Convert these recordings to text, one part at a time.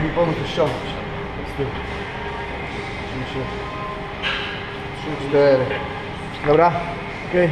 mi pomóc to ściągnąć. Z tyłu. 3, 4. Dobra? Okej.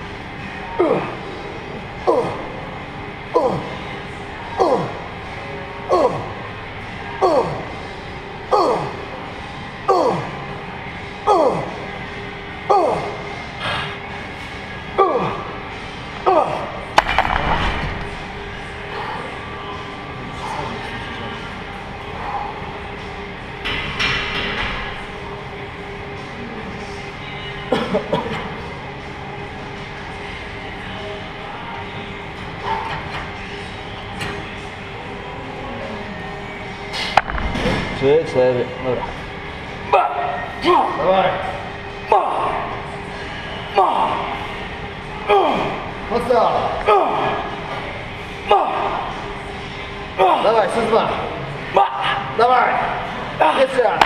Trzy, 4, dobra. Dawaj. Mocno. Dawaj, są 2. Dawaj. Jeszcze raz.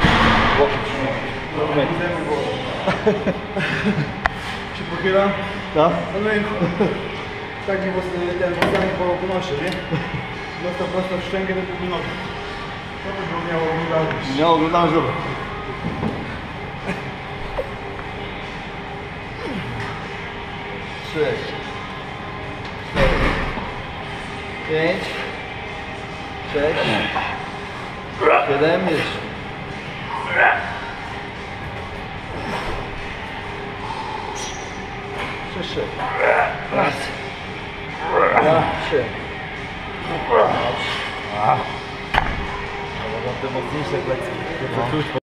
Się pochylam? No. Taki ten włosami po nosie, nie? Prosto w szczękę do drugiej nogi. Co by było miało oglądać? Nie oglądam, żeby. Trzy, 4, 5, 6, 7, jeszcze. 3, 1, 2, 3. Te mocniejsze plecy.